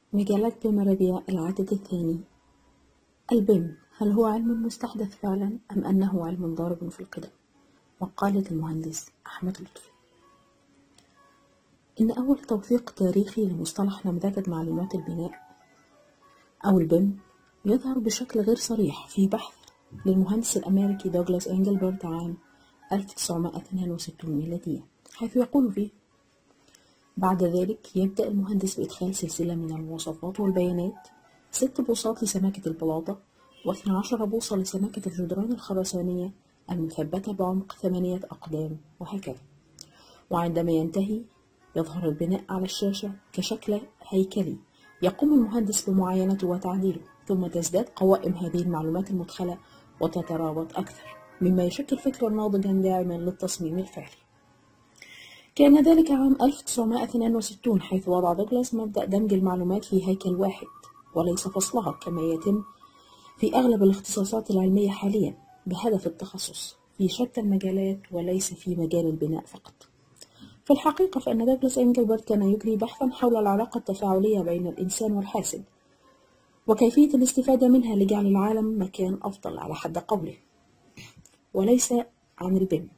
مجالات بمربيع العدد الثاني. البيم هل هو علم مستحدث فعلا أم أنه علم ضارب في القدم؟ مقالة المهندس أحمد لطفي. إن أول توثيق تاريخي لمصطلح نمذجة معلومات البناء أو البيم يظهر بشكل غير صريح في بحث للمهندس الأمريكي دوغلاس إنجلبرت عام 1962 ميلادية، حيث يقول فيه: بعد ذلك يبدأ المهندس بإدخال سلسلة من المواصفات والبيانات، 6 بوصات لسماكة البلاطة، و12 بوصة لسماكة الجدران الخرسانية المثبتة بعمق 8 أقدام، وهكذا. وعندما ينتهي يظهر البناء على الشاشة كشكل هيكلي يقوم المهندس بمعاينته وتعديله، ثم تزداد قوائم هذه المعلومات المدخلة وتترابط أكثر، مما يشكل فكرا ناضجا داعما للتصميم الفعلي. كان ذلك عام 1962، حيث وضع دوغلاس مبدأ دمج المعلومات في هيكل واحد وليس فصلها كما يتم في أغلب الاختصاصات العلمية حاليا، بهدف التخصص في شتى المجالات وليس في مجال البناء فقط. في الحقيقة فإن دوغلاس إنجلبرت كان يجري بحثا حول العلاقة التفاعلية بين الإنسان والحاسب وكيفية الاستفادة منها لجعل العالم مكان أفضل على حد قوله، وليس عن البيم.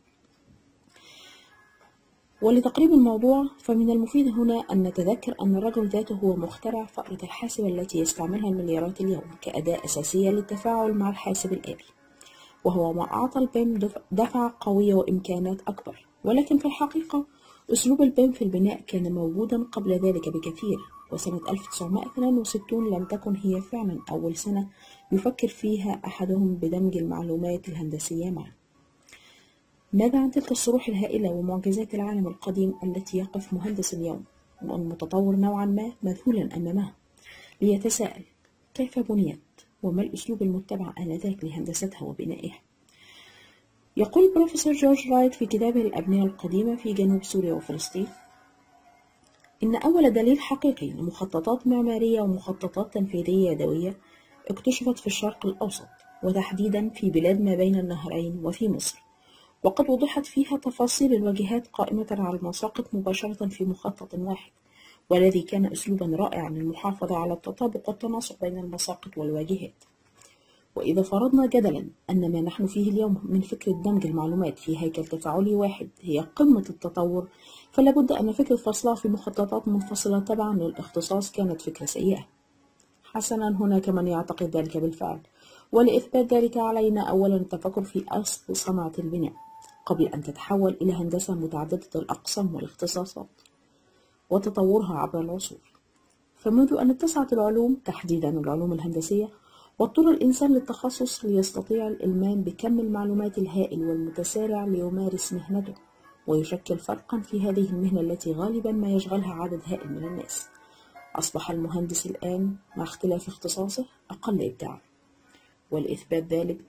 ولتقريب الموضوع فمن المفيد هنا أن نتذكر أن الرجل ذاته هو مخترع فأرة الحاسب التي يستعملها المليارات اليوم كأداة أساسية للتفاعل مع الحاسب الآلي، وهو ما أعطى البيم دفعة قوية وإمكانات أكبر. ولكن في الحقيقة أسلوب البيم في البناء كان موجودا قبل ذلك بكثير، وسنة 1962 لم تكن هي فعلا أول سنة يفكر فيها أحدهم بدمج المعلومات الهندسية معا. ماذا عن تلك الصروح الهائلة ومعجزات العالم القديم التي يقف مهندس اليوم والمتطور نوعا ما مذهولا أمامها ليتساءل كيف بنيت وما الأسلوب المتبع آنذاك لهندستها وبنائها؟ يقول بروفيسور جورج رايت في كتابه الأبنية القديمة في جنوب سوريا وفلسطين إن أول دليل حقيقي لمخططات معمارية ومخططات تنفيذية يدوية اكتشفت في الشرق الأوسط، وتحديدا في بلاد ما بين النهرين وفي مصر، وقد وضحت فيها تفاصيل الواجهات قائمة على المساقط مباشرة في مخطط واحد، والذي كان أسلوبا رائعا للمحافظة على التطابق والتناسق بين المساقط والواجهات. وإذا فرضنا جدلا أن ما نحن فيه اليوم من فكرة دمج المعلومات في هيكل تفاعلي واحد هي قمة التطور، فلا بد أن فكرة فصلها في مخططات منفصلة تبعا للاختصاص كانت فكرة سيئة. حسنا، هناك من يعتقد ذلك بالفعل، ولإثبات ذلك علينا أولا التفكر في أصل صناعة البناء قبل أن تتحول إلى هندسة متعددة الأقسام والاختصاصات وتطورها عبر العصور. فمنذ أن اتسعت العلوم، تحديدا العلوم الهندسية، واضطر الإنسان للتخصص ليستطيع الإلمام بكم المعلومات الهائل والمتسارع ليمارس مهنته، ويشكل فرقا في هذه المهنة التي غالبا ما يشغلها عدد هائل من الناس. أصبح المهندس الآن مع اختلاف اختصاصه أقل إبداعا، ولإثبات ذلك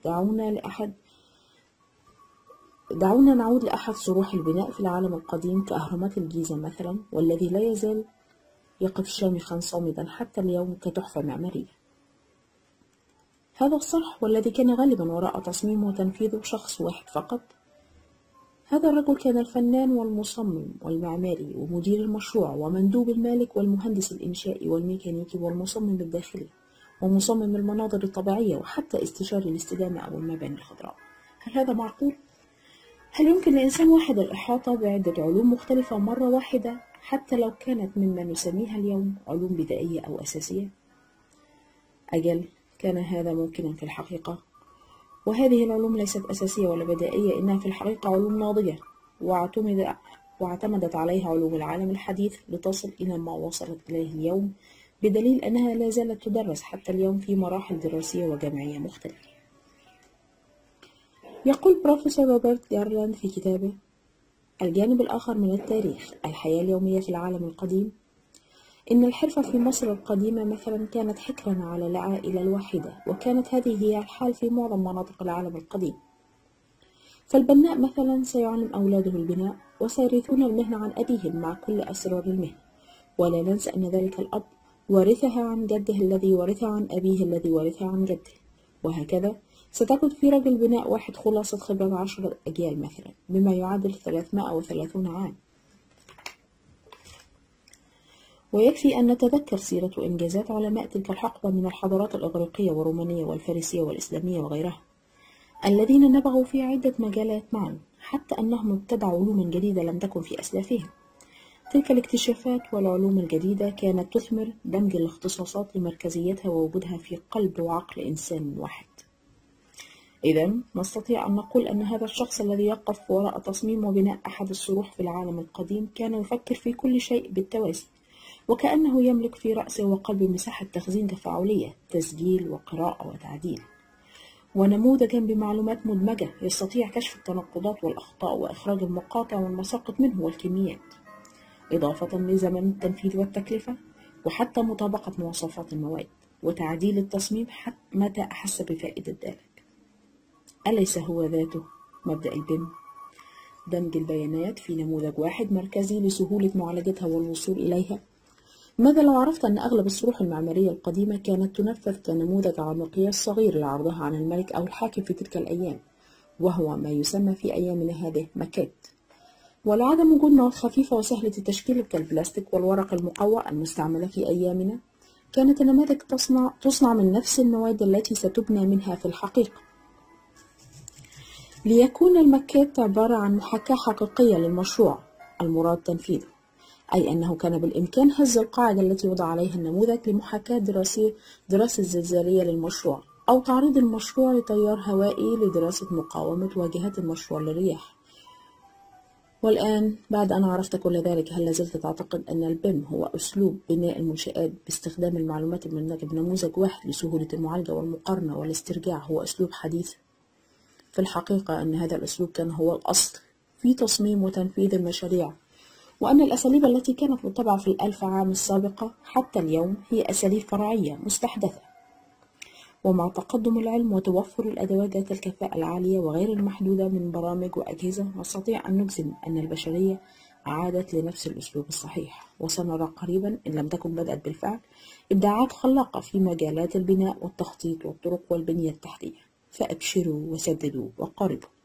دعونا نعود لأحد صروح البناء في العالم القديم كأهرامات الجيزة مثلا، والذي لا يزال يقف شامخا صامدا حتى اليوم كتحفة معمارية. هذا الصرح والذي كان غالبا وراء تصميمه وتنفيذه شخص واحد فقط، هذا الرجل كان الفنان والمصمم والمعماري ومدير المشروع ومندوب المالك والمهندس الإنشائي والميكانيكي والمصمم الداخلي ومصمم المناظر الطبيعية وحتى استشاري الاستدامة أو المباني الخضراء. هل هذا معقول؟ هل يمكن لإنسان واحد الإحاطة بعدة علوم مختلفة مرة واحدة حتى لو كانت مما نسميها اليوم علوم بدائية أو أساسية؟ أجل، كان هذا ممكنا في الحقيقة، وهذه العلوم ليست أساسية ولا بدائية، إنها في الحقيقة علوم ناضجة واعتمدت عليها علوم العالم الحديث لتصل إلى ما وصلت إليه اليوم، بدليل أنها لا زالت تدرس حتى اليوم في مراحل دراسية وجامعية مختلفة. يقول بروفيسور روبرت جارلاند في كتابه الجانب الآخر من التاريخ: الحياة اليومية في العالم القديم، إن الحرفة في مصر القديمة مثلا كانت حكرا على العائلة الواحدة، وكانت هذه هي الحال في معظم مناطق العالم القديم. فالبناء مثلا سيعلم أولاده البناء وسيرثون المهنة عن أبيهم مع كل أسرار المهنة، ولا ننسى أن ذلك الأب ورثها عن جده الذي ورثها عن أبيه الذي ورثها عن جده، وهكذا ستكون في رجل بناء واحد خلاصة خبرة 10 أجيال مثلا، بما يعادل 330 عام. ويكفي أن نتذكر سيرة وإنجازات علماء تلك الحقبة من الحضارات الإغريقية والرومانية والفارسية والإسلامية وغيرها، الذين نبغوا في عدة مجالات معا، حتى أنهم ابتدعوا علوما جديدة لم تكن في أسلافهم. تلك الاكتشافات والعلوم الجديدة كانت تثمر دمج الاختصاصات لمركزيتها ووجودها في قلب وعقل إنسان واحد. إذا نستطيع أن نقول أن هذا الشخص الذي يقف وراء تصميم وبناء أحد الصروح في العالم القديم كان يفكر في كل شيء بالتوازي، وكأنه يملك في رأسه وقلبه مساحة تخزين تفاعلية، تسجيل وقراءة وتعديل، ونموذجا بمعلومات مدمجة يستطيع كشف التناقضات والأخطاء وإخراج المقاطع والمساقط منه والكميات، إضافة لزمن التنفيذ والتكلفة، وحتى مطابقة مواصفات المواد وتعديل التصميم حتى متى أحس بفائدة ذلك. أليس هو ذاته مبدأ البيم؟ دمج البيانات في نموذج واحد مركزي لسهولة معالجتها والوصول إليها. ماذا لو عرفت أن أغلب الصروح المعمارية القديمة كانت تنفذ كنموذج على مقياس صغير لعرضها عن الملك أو الحاكم في تلك الأيام، وهو ما يسمى في أيامنا هذه ماكيت، ولعدم وجود مواد خفيفة وسهلة التشكيل كالبلاستيك والورق المقوى المستعملة في أيامنا، كانت النماذج تصنع من نفس المواد التي ستبنى منها في الحقيقة. ليكون الماكيت عبارة عن محاكاة حقيقية للمشروع المراد تنفيذه، أي أنه كان بالإمكان هز القاعدة التي وضع عليها النموذج لمحاكاة دراسة زلزالية للمشروع، أو تعريض المشروع لتيار هوائي لدراسة مقاومة واجهات المشروع للرياح. والآن بعد أن عرفت كل ذلك، هل لازلت تعتقد أن البيم هو أسلوب بناء المنشآت باستخدام المعلومات المندمجة بنموذج واحد لسهولة المعالجة والمقارنة والاسترجاع هو أسلوب حديث؟ في الحقيقة أن هذا الأسلوب كان هو الأصل في تصميم وتنفيذ المشاريع، وأن الأساليب التي كانت متبعة في ال1000 عام السابقة حتى اليوم هي أساليب فرعية مستحدثة. ومع تقدم العلم وتوفر الأدوات ذات الكفاءة العالية وغير المحدودة من برامج وأجهزة، نستطيع أن نجزم أن البشرية عادت لنفس الأسلوب الصحيح، وسنرى قريبا إن لم تكن بدأت بالفعل إبداعات خلاقة في مجالات البناء والتخطيط والطرق والبنية التحتية. فأبشروا وسددوا وقاربوا.